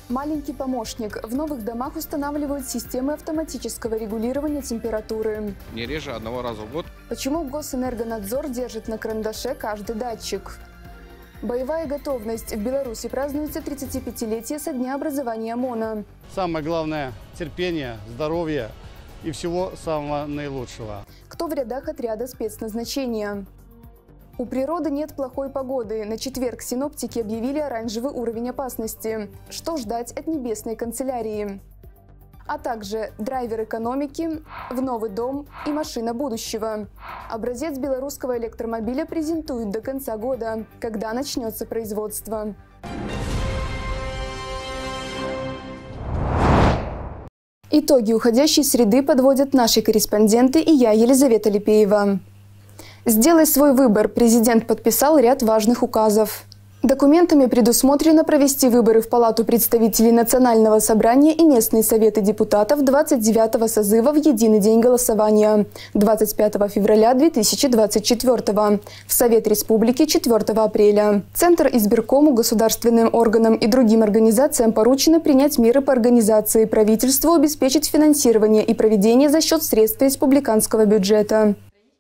Маленький помощник. В новых домах устанавливают системы автоматического регулирования температуры. Не реже одного раза в год. Почему Госэнергонадзор держит на карандаше каждый датчик? Боевая готовность. В Беларуси празднуется 35-летие со дня образования ОМОНа. Самое главное – терпение, здоровье и всего самого наилучшего. Кто в рядах отряда спецназначения? У природы нет плохой погоды. На четверг синоптики объявили оранжевый уровень опасности. Что ждать от небесной канцелярии? А также драйвер экономики, в новый дом и машина будущего. Образец белорусского электромобиля презентуют до конца года, когда начнется производство. Итоги уходящей среды подводят наши корреспонденты и я, Елизавета Липеева. «Сделай свой выбор». Президент подписал ряд важных указов. Документами предусмотрено провести выборы в Палату представителей Национального собрания и местные советы депутатов 29-го созыва в единый день голосования 25 февраля 2024, в Совет Республики 4 апреля. Центр избиркому, государственным органам и другим организациям поручено принять меры по организации, правительству обеспечить финансирование и проведение за счет средств республиканского бюджета.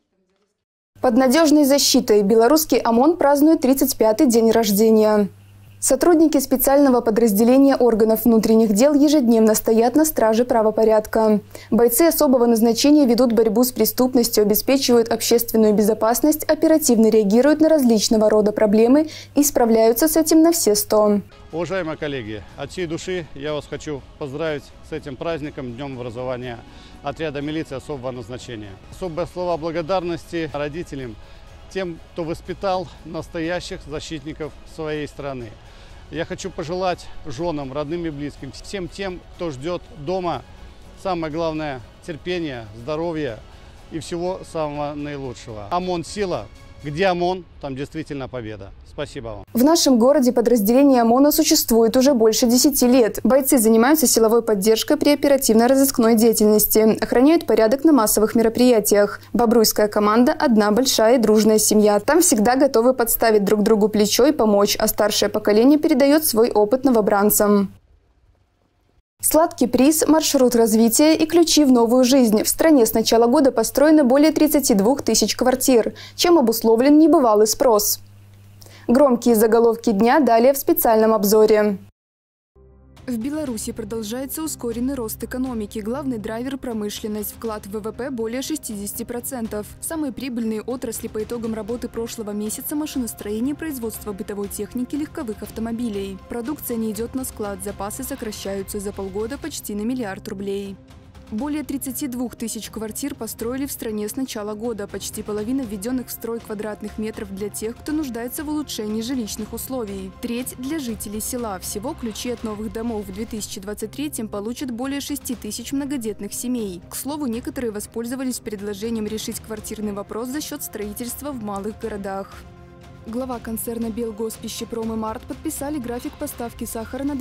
Под надежной защитой белорусский ОМОН празднует 35-й день рождения. Сотрудники специального подразделения органов внутренних дел ежедневно стоят на страже правопорядка. Бойцы особого назначения ведут борьбу с преступностью, обеспечивают общественную безопасность, оперативно реагируют на различного рода проблемы и справляются с этим на все 100. Уважаемые коллеги, от всей души я вас хочу поздравить с этим праздником, Днем образования отряда милиции особого назначения. Особые слова благодарности родителям, тем, кто воспитал настоящих защитников своей страны. Я хочу пожелать женам, родным и близким, всем тем, кто ждет дома, самое главное – терпения, здоровья и всего самого наилучшего. ОМОН – сила. Где ОМОН, там действительно победа. Спасибо вам. В нашем городе подразделение ОМОНа существует уже больше 10 лет. Бойцы занимаются силовой поддержкой при оперативно-розыскной деятельности, охраняют порядок на массовых мероприятиях. Бобруйская команда – одна большая и дружная семья. Там всегда готовы подставить друг другу плечо и помочь, а старшее поколение передает свой опыт новобранцам. Сладкий приз, маршрут развития и ключи в новую жизнь. В стране с начала года построено более 32 тысяч квартир, чем обусловлен небывалый спрос. Громкие заголовки дня далее в специальном обзоре. В Беларуси продолжается ускоренный рост экономики. Главный драйвер – промышленность. Вклад в ВВП более 60%. Самые прибыльные отрасли по итогам работы прошлого месяца – машиностроение, производство бытовой техники, легковых автомобилей. Продукция не идет на склад, запасы сокращаются за полгода почти на 1 миллиард рублей. Более 32 тысяч квартир построили в стране с начала года. Почти половина введенных в строй квадратных метров для тех, кто нуждается в улучшении жилищных условий. Треть для жителей села. Всего ключи от новых домов в 2023-м получат более 6 тысяч многодетных семей. К слову, некоторые воспользовались предложением решить квартирный вопрос за счет строительства в малых городах. Глава концерна «Белгоспищепром» и «Март» подписали график поставки сахара на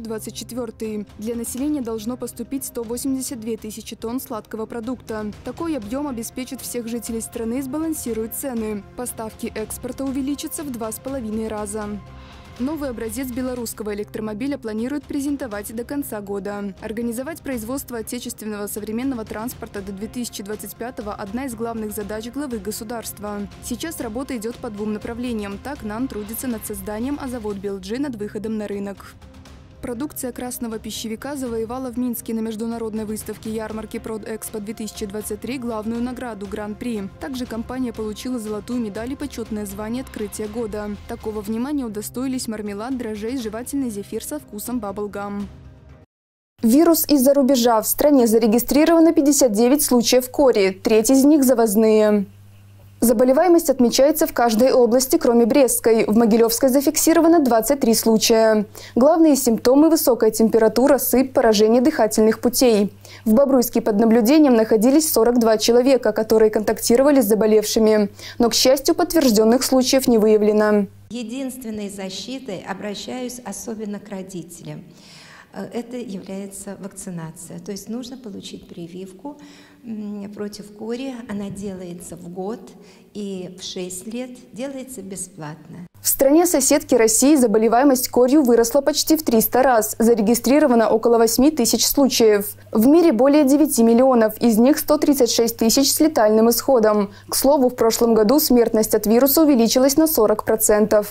2024. Для населения должно поступить 182 тысячи тонн сладкого продукта. Такой объем обеспечит всех жителей страны и сбалансирует цены. Поставки экспорта увеличатся в 2,5 раза. Новый образец белорусского электромобиля планируют презентовать до конца года. Организовать производство отечественного современного транспорта до 2025-го – одна из главных задач главы государства. Сейчас работа идет по 2 направлениям. Так НАН трудится над созданием, а завод «Белджи» над выходом на рынок. Продукция красного пищевика завоевала в Минске на международной выставке ярмарки «Продэкспо-2023» главную награду – Гран-при. Также компания получила золотую медаль и почетное звание «Открытие года». Такого внимания удостоились мармелад, дрожжей, жевательный зефир со вкусом баблгам. Вирус из-за рубежа. В стране зарегистрировано 59 случаев кори, треть из них завозные. Заболеваемость отмечается в каждой области, кроме Брестской. В Могилевской зафиксировано 23 случая. Главные симптомы – высокая температура, сыпь, поражение дыхательных путей. В Бобруйске под наблюдением находились 42 человека, которые контактировали с заболевшими. Но, к счастью, подтвержденных случаев не выявлено. Единственной защитой обращаюсь особенно к родителям. Это является вакцинация. То есть нужно получить прививку против кори. Она делается в год и в 6 лет делается бесплатно. В стране-соседке России заболеваемость корью выросла почти в 300 раз. Зарегистрировано около 8 тысяч случаев. В мире более 9 миллионов, из них 136 тысяч с летальным исходом. К слову, в прошлом году смертность от вируса увеличилась на 40%.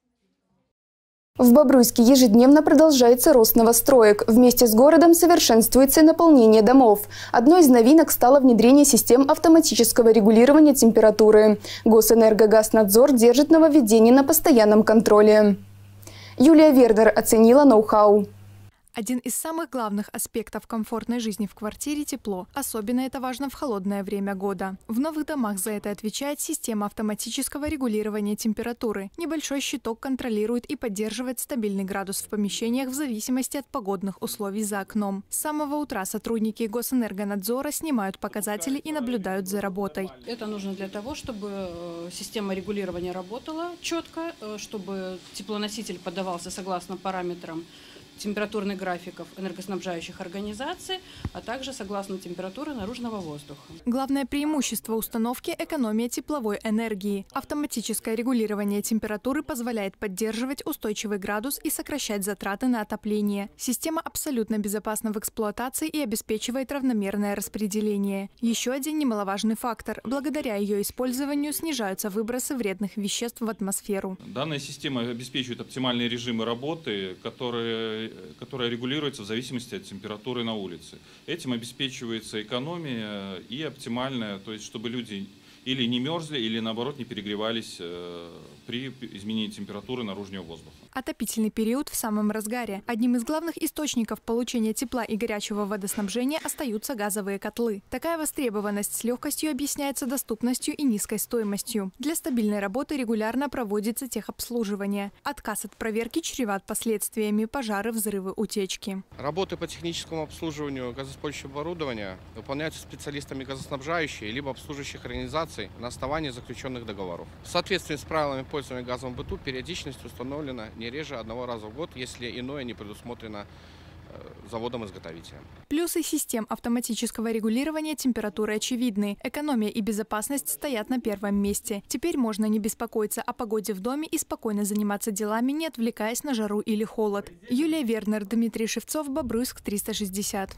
В Бобруйске ежедневно продолжается рост новостроек. Вместе с городом совершенствуется и наполнение домов. Одной из новинок стало внедрение систем автоматического регулирования температуры. Госэнергогазнадзор держит нововведение на постоянном контроле. Юлия Вернер оценила ноу-хау. Один из самых главных аспектов комфортной жизни в квартире – тепло. Особенно это важно в холодное время года. В новых домах за это отвечает система автоматического регулирования температуры. Небольшой щиток контролирует и поддерживает стабильный градус в помещениях в зависимости от погодных условий за окном. С самого утра сотрудники Госэнергонадзора снимают показатели и наблюдают за работой. Это нужно для того, чтобы система регулирования работала четко, чтобы теплоноситель подавался согласно параметрам температурных графиков энергоснабжающих организаций, а также согласно температуре наружного воздуха. Главное преимущество установки – экономия тепловой энергии. Автоматическое регулирование температуры позволяет поддерживать устойчивый градус и сокращать затраты на отопление. Система абсолютно безопасна в эксплуатации и обеспечивает равномерное распределение. Еще один немаловажный фактор – благодаря ее использованию снижаются выбросы вредных веществ в атмосферу. Данная система обеспечивает оптимальные режимы работы, которая регулируется в зависимости от температуры на улице. Этим обеспечивается экономия и оптимальная, то есть чтобы люди или не мерзли, или наоборот не перегревались при изменении температуры наружного воздуха. Отопительный период в самом разгаре. Одним из главных источников получения тепла и горячего водоснабжения остаются газовые котлы. Такая востребованность с легкостью объясняется доступностью и низкой стоимостью. Для стабильной работы регулярно проводится техобслуживание. Отказ от проверки чреват последствиями: пожары, взрывы, утечки. Работы по техническому обслуживанию газоиспользующего оборудования выполняются специалистами газоснабжающих либо обслуживающих организаций на основании заключенных договоров. В соответствии с правилами пользования газом в быту периодичность установлена не реже одного раза в год, если иное не предусмотрено заводом-изготовителем. Плюсы систем автоматического регулирования температуры очевидны. Экономия и безопасность стоят на первом месте. Теперь можно не беспокоиться о погоде в доме и спокойно заниматься делами, не отвлекаясь на жару или холод. Юлия Вернер, Дмитрий Шевцов, Бобруйск, 360.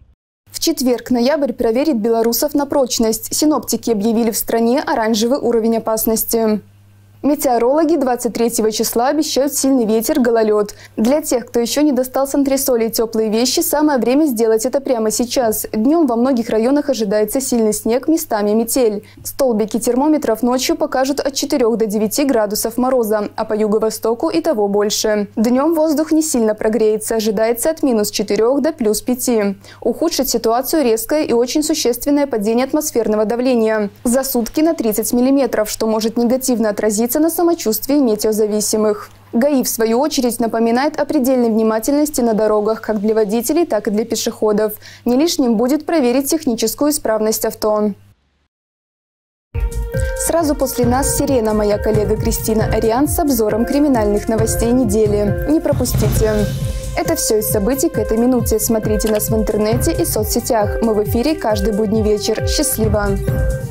В четверг ноябрь проверит белорусов на прочность. Синоптики объявили в стране оранжевый уровень опасности. Метеорологи 23 числа обещают сильный ветер, гололед. Для тех, кто еще не достал с антресолей теплые вещи, самое время сделать это прямо сейчас. Днем во многих районах ожидается сильный снег, местами метель. Столбики термометров ночью покажут от 4 до 9 градусов мороза, а по юго-востоку и того больше. Днем воздух не сильно прогреется, ожидается от -4 до +5. Ухудшит ситуацию резкое и очень существенное падение атмосферного давления. За сутки на 30 мм, что может негативно отразиться на самочувствии метеозависимых. ГАИ, в свою очередь, напоминает о предельной внимательности на дорогах как для водителей, так и для пешеходов. Не лишним будет проверить техническую исправность авто. Сразу после нас «Сирена», моя коллега Кристина Ариан с обзором криминальных новостей недели. Не пропустите. Это все из событий к этой минуте. Смотрите нас в интернете и соцсетях. Мы в эфире каждый будний вечер. Счастливо!